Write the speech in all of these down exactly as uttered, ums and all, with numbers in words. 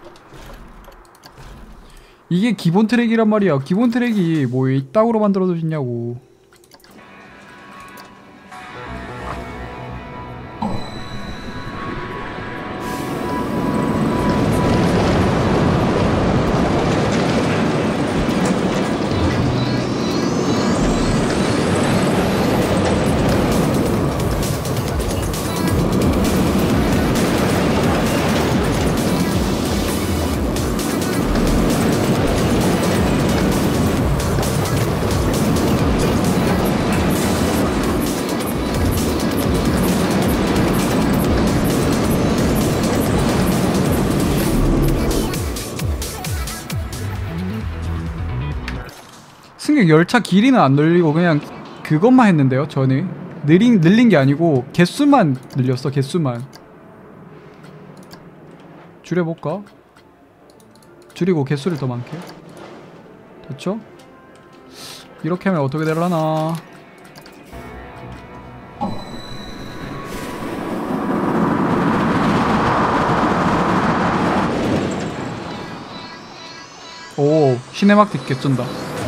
이게 기본 트랙이란 말이야. 기본 트랙이 뭐 이따구로 만들어졌냐고. 승객 열차 길이는 안 늘리고 그냥 그것만 했는데요. 저는 늘린, 늘린 게 아니고 개수만 늘렸어. 개수만 줄여볼까? 줄이고 개수를 더 많게. 됐죠? 이렇게 하면 어떻게 되려나. 오, 시네마틱 개쩐다.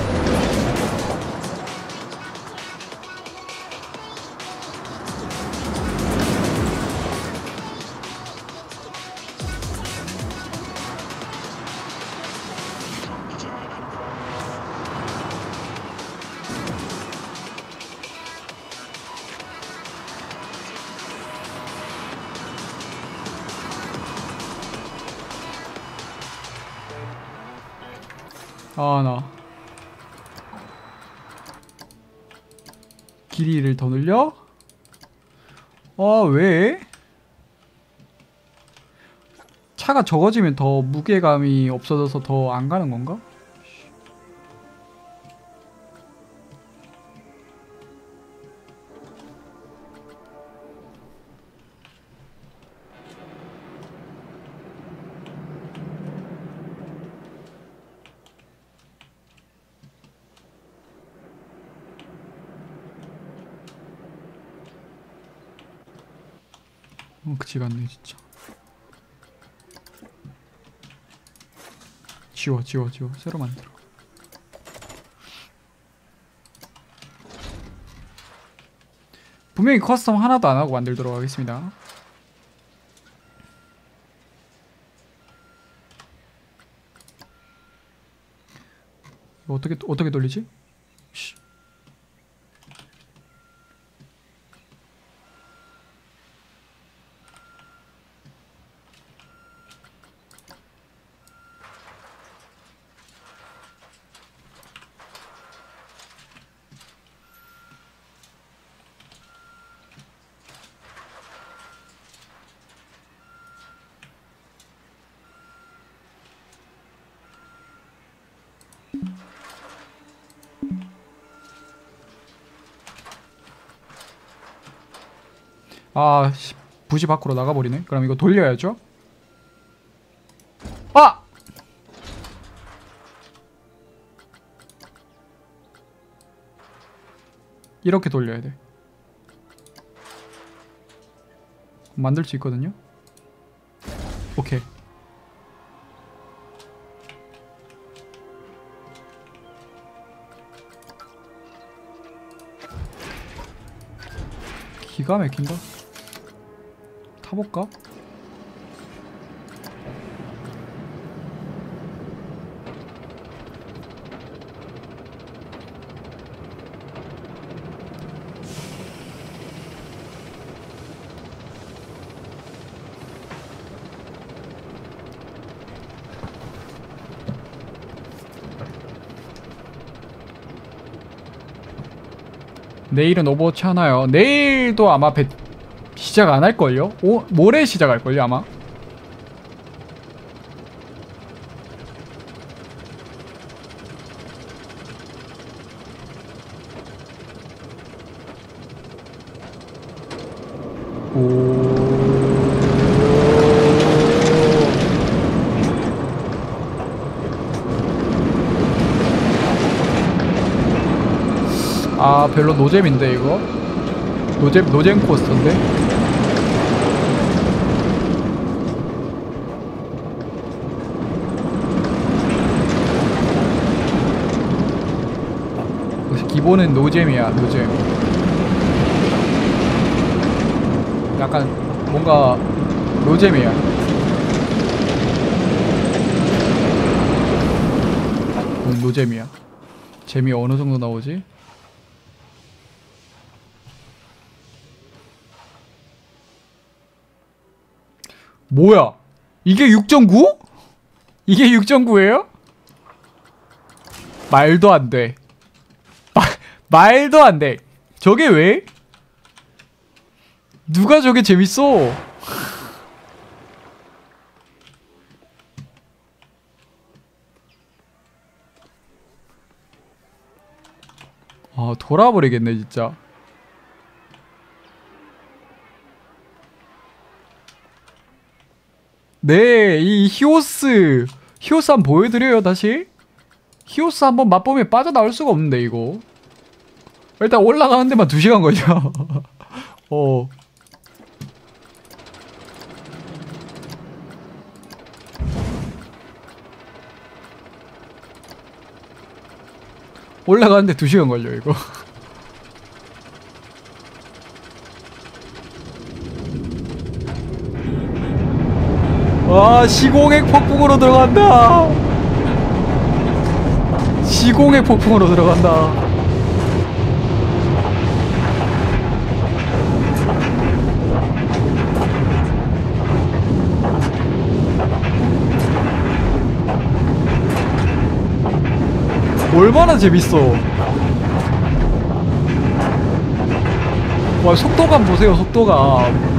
아, 나 길이를 더 늘려? 아, 왜? 차가 적어지면 더 무게감이 없어져서 더 안 가는 건가? 어, 그치 같네 진짜. 지워 지워 지워 새로 만들어. 분명히 커스텀 하나도 안하고 만들도록 하겠습니다. 이거 어떻게 어떻게 돌리지? 씨. 아, 씨, 부시 밖으로 나가버리네. 그럼 이거 돌려야죠. 아! 이렇게 돌려야 돼. 만들 수 있거든요. 오케이. 기가 막힌다. 타볼까? 내일은 오버워치 하나요. 내일도 아마 배... 시작 안 할걸요? 오, 모레 시작할걸요 아마? 오... 아, 별로 노잼인데 이거? 노잼, 노잼 코스터인데? 요거는 노잼이야, 노잼. 약간 뭔가 노잼이야. 음, 노잼이야. 재미 어느 정도 나오지? 뭐야? 이게 육 점 구? 이게 육 점 구예요? 말도 안 돼. 마, 말도 안 돼. 저게 왜? 누가 저게 재밌어? 아, 돌아버리겠네, 진짜. 네, 이 히오스. 히오스 한번 보여드려요, 다시. 히오스 한번 맛보면 빠져나올 수가 없는데, 이거. 일단 올라가는 데만 두 시간 걸려. 어. 올라가는데 두 시간 걸려, 이거. 와, 시공액 폭풍으로 들어간다. 시공액 폭풍으로 들어간다. 얼마나 재밌어. 와, 속도감 보세요, 속도감.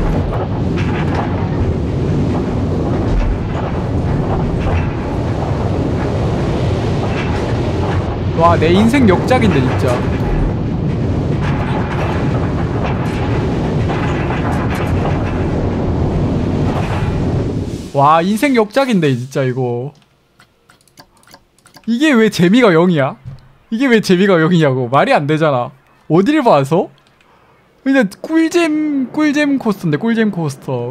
와, 내 인생 역작인데 진짜. 와, 인생 역작인데 진짜 이거. 이게 왜 재미가 영이야? 이게 왜 재미가 영이냐고. 말이 안 되잖아. 어딜 봐서? 근데 꿀잼 꿀잼 코스터인데, 꿀잼 코스터.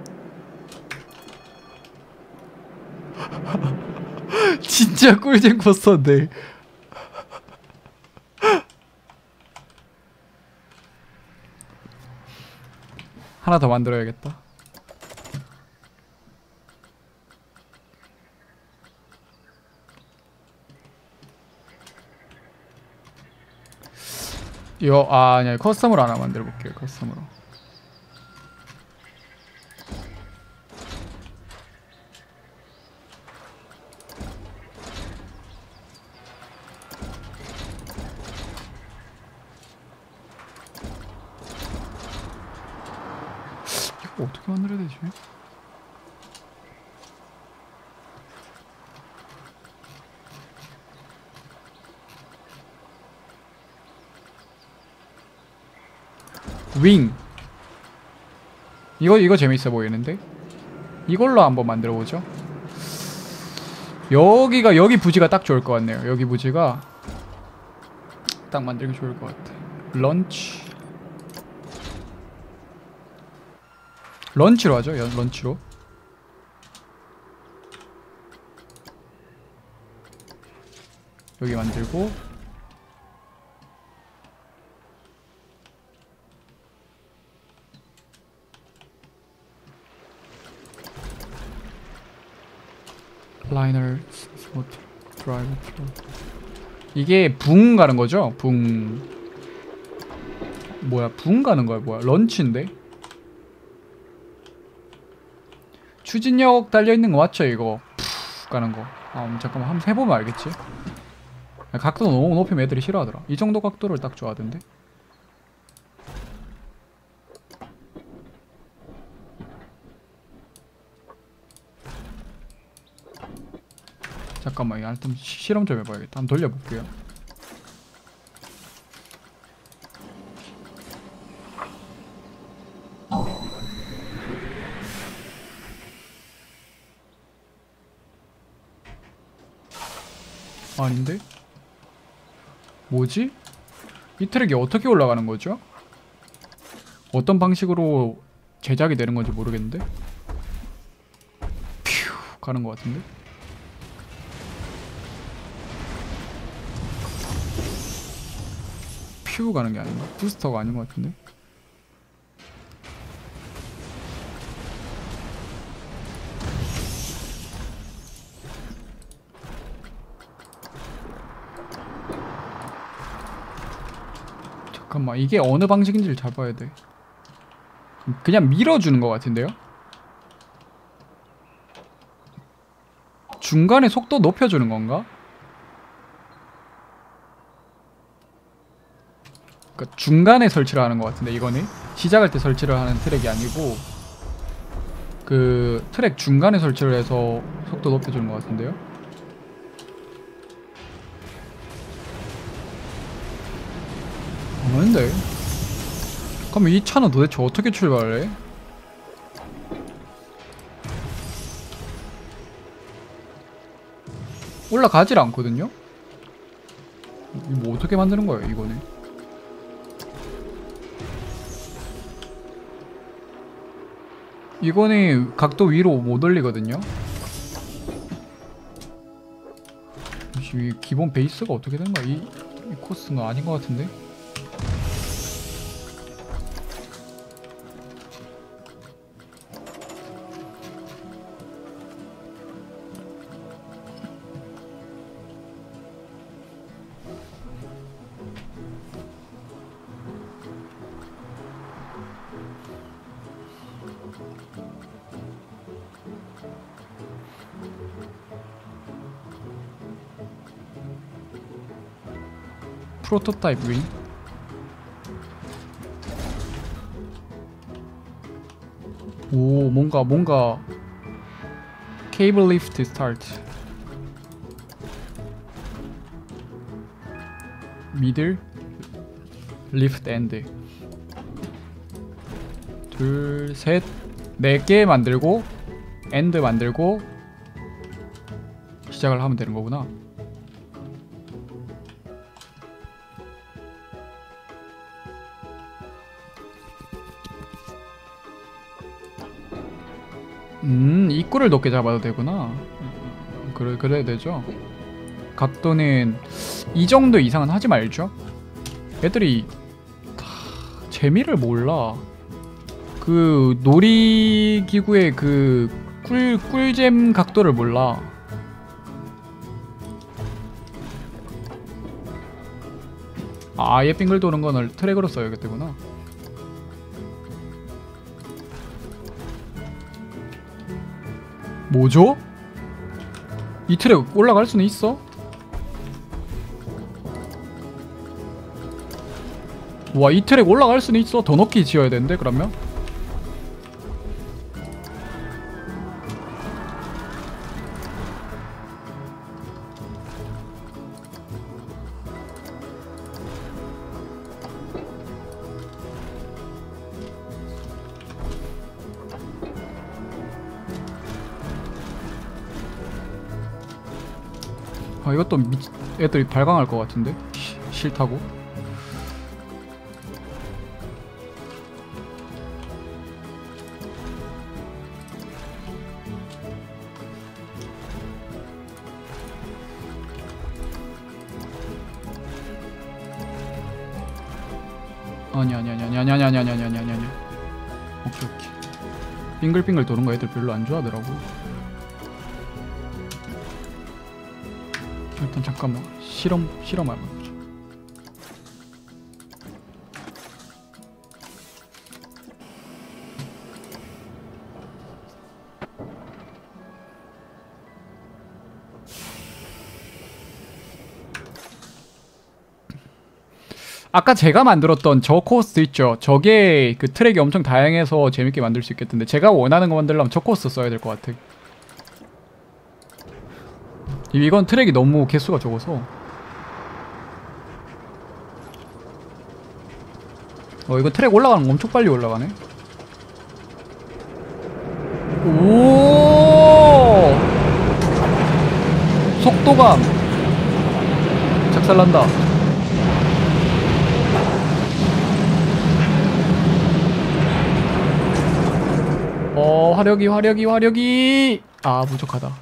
진짜 꿀잼 코스터인데. 하나 더 만들어야겠다. 이거 아 아니야, 커스텀으로 하나 만들어 볼게요. 커스텀으로. 이거 어떻게 만들어야 되지? 윙. 이거 이거 재밌어 보이는데? 이걸로 한번 만들어 보죠. 여기가 여기 부지가 딱 좋을 것 같네요. 여기 부지가 딱 만들기 좋을 것 같아. 런치. 런치로 하죠. 런치로. 여기 만들고. 라이너 스포트 드라이브 플로. 이게 붕 가는 거죠? 붕. 뭐야? 붕 가는 거야? 뭐야? 런치인데? 추진력 달려 있는 거 맞죠? 이거 푸 가는 거. 아, 잠깐만 한번 해보면 알겠지? 각도 너무 높이면 애들이 싫어하더라. 이 정도 각도를 딱 좋아하던데. 잠깐만, 이거 일단 실험 좀 해봐야겠다. 한번 돌려볼게요. 아닌데? 뭐지? 이 트랙이 어떻게 올라가는 거죠? 어떤 방식으로 제작이 되는 건지 모르겠는데? 퓨 가는 것 같은데? 큐브 가는 게 아닌가? 부스터가 아닌 것 같은데? 잠깐만, 이게 어느 방식인지를 잡아야 돼. 그냥 밀어주는 것 같은데요? 중간에 속도 높여주는 건가? 그러니까 중간에 설치를 하는 것 같은데, 이거는 시작할 때 설치를 하는 트랙이 아니고 그 트랙 중간에 설치를 해서 속도 높여주는 것 같은데요? 아닌데? 그럼 이 차는 도대체 어떻게 출발해? 올라가질 않거든요? 뭐 어떻게 만드는 거예요, 이거는? 이거는 각도 위로 못 올리거든요? 이 기본 베이스가 어떻게 된 거야? 이, 이 코스는 아닌 것 같은데? 프로토타입 윙? 오, 뭔가 뭔가 케이블 리프트 스타트 미들 리프트 엔드 둘, 셋, 네 개 만들고 엔드 만들고 시작을 하면 되는 거구나. 음, 입구를 높게 잡아도 되구나. 그래, 그래야 되죠. 각도는 이 정도 이상은 하지 말죠. 애들이 다 재미를 몰라. 그 놀이기구의 그 꿀, 꿀잼 각도를 몰라. 아, 아예 빙글 도는 거는 트랙으로 써야겠구나. 뭐죠? 이 트랙 올라갈 수는 있어? 와, 이 트랙 올라갈 수는 있어? 더 높게 지어야 되는데 그러면? 아, 이것도 미... 애들이 발광할 것 같은데? 시, 싫다고? 아니 아니 아니 아니 아니 아니 아니 아니 아니 아니 아니 아니 오케이 오케이. 빙글빙글 도는 거 애들 별로 안 좋아하더라고. 일단 잠깐만 실험 실험 한번 해보자. 아까 제가 만들었던 저 코스 있죠? 저게 그 트랙이 엄청 다양해서 재밌게 만들 수 있겠던데, 제가 원하는 거 만들려면 저 코스 써야 될 것 같아. 이건 트랙이 너무 개수가 적어서. 어, 이거 트랙 올라가는 거 엄청 빨리 올라가네. 오, 속도감 작살난다. 어, 화력이 화력이 화력이 아, 부족하다.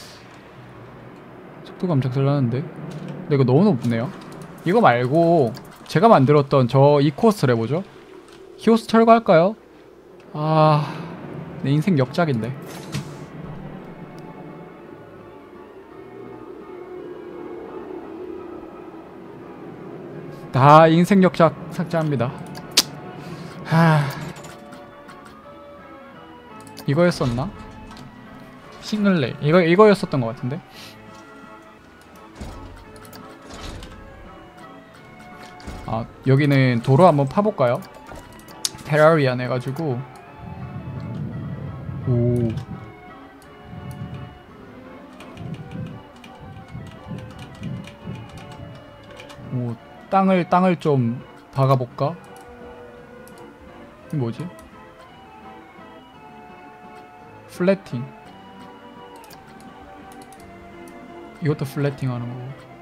속도감 작살나는데? 근데 이거 너무 높네요. 이거 말고 제가 만들었던 저 이 코스를 해보죠. 히오스 철거할까요? 아... 내 인생 역작인데. 다 인생 역작 삭제합니다. 하... 이거였었나? 싱글레이 이거, 이거였었던 것 같은데? 아, 여기는 도로 한번 파볼까요? 테라리안 해가지고. 오. 오, 땅을 땅을 좀 박아볼까? 이게 뭐지? 플래팅. 이것도 플래팅 하는 거고.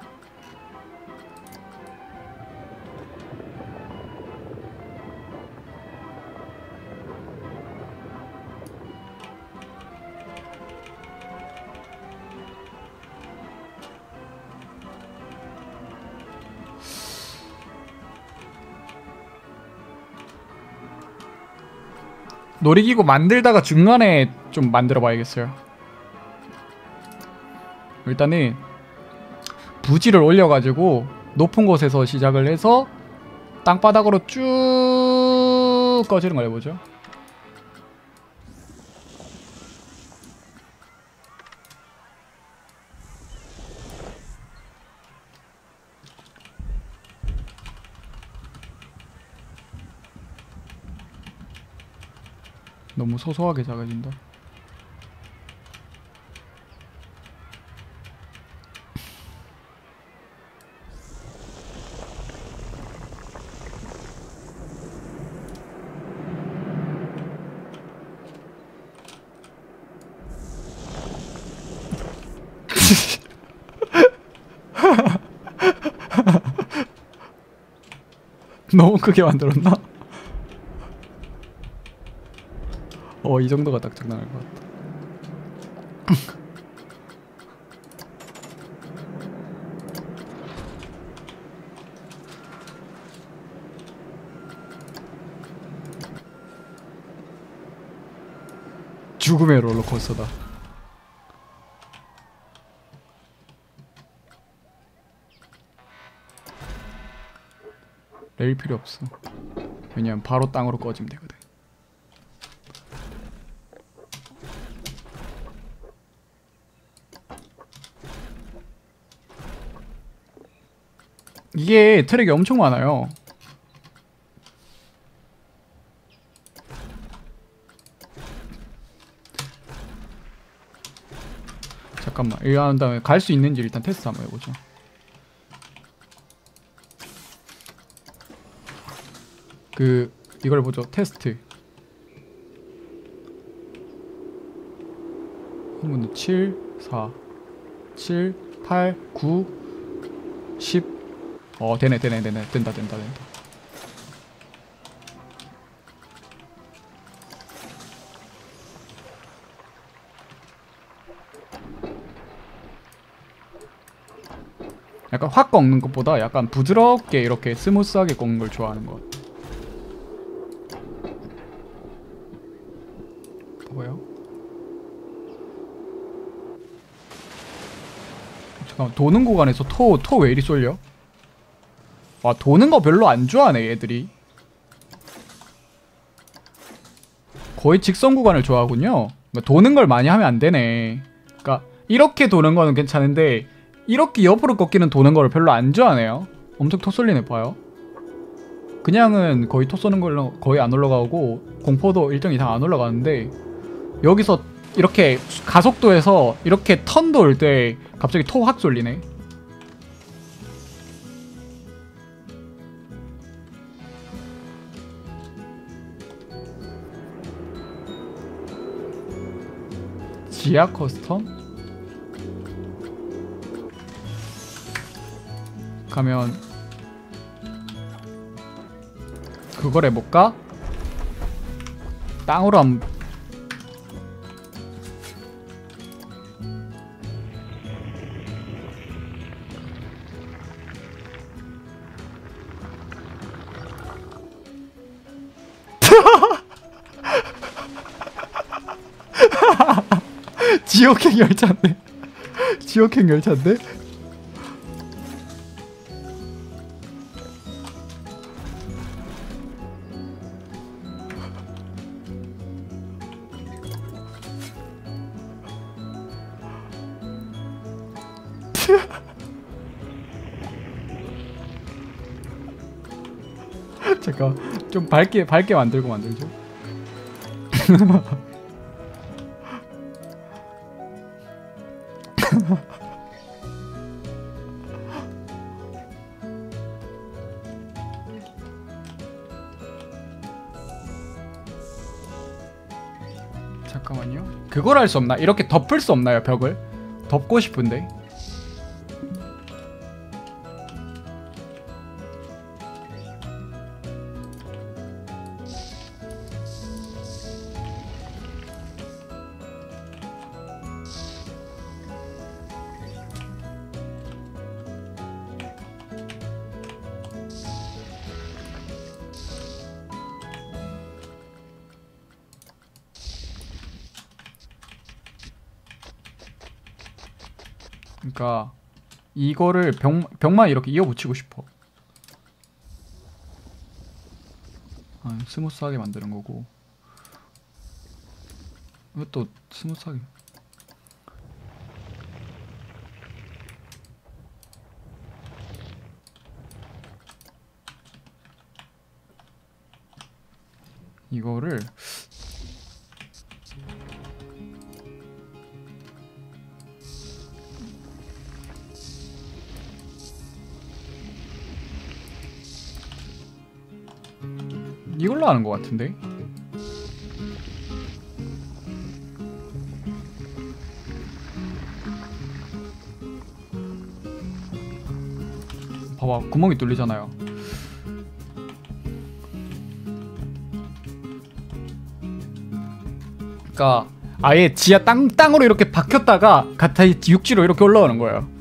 놀이기구 만들다가 중간에 좀 만들어 봐야겠어요. 일단은 부지를 올려가지고 높은 곳에서 시작을 해서 땅바닥으로 쭉 꺼지는 걸 해보죠. 너무 소소하게 작아진다. 너무 크게 만들었나? 어, 이 정도가 딱 적당할 것 같아. 죽음의 롤러코스터다. 레일 필요 없어. 왜냐면 바로 땅으로 꺼지면 되거든. 이게 트랙이 엄청 많아요. 잠깐만, 이거 한 다음에 갈 수 있는지 일단 테스트 한번 해보죠. 그 이걸 보죠. 테스트. 이거는 칠, 사, 칠, 팔, 구, 십. 어, 되네, 되네, 되네. 된다, 된다, 된다. 약간 확 꺾는 것보다 약간 부드럽게 이렇게 스무스하게 꺾는 걸 좋아하는 것 같아. 봐봐요. 잠깐만, 도는 구간에서 토, 토 왜 이리 쏠려? 와, 도는 거 별로 안 좋아하네, 얘들이. 거의 직선 구간을 좋아하군요. 그러니까 도는 걸 많이 하면 안 되네. 그러니까 이렇게 도는 거는 괜찮은데 이렇게 옆으로 꺾이는 도는 거를 별로 안 좋아하네요. 엄청 토 쏠리네. 봐요. 그냥은 거의 토 쏘는 걸로 거의 안 올라가고 공포도 일정 이상 안 올라가는데 여기서 이렇게 가속도에서 이렇게 턴 돌 때 갑자기 토 확 쏠리네. 지하 커스텀? 가면 그걸 해볼까? 땅으로 한 지옥행 열차인데. 지옥행 열차인데. 잠깐 좀 밝게 밝게 만들고 만들죠. 잠깐만요. 그걸 할 수 없나? 이렇게 덮을 수 없나요, 벽을? 덮고 싶은데. 그러니까 이거를 벽, 벽만 이렇게 이어붙이고 싶어. 아, 스무스하게 만드는 거고. 이것도 스무스하게. 이거를 이걸로 하는 것 같은데? 봐봐, 구멍이 뚫리잖아요. 그러니까 아예 지하 땅, 땅으로 이렇게 박혔다가 가타이 육지로 이렇게 올라오는 거예요.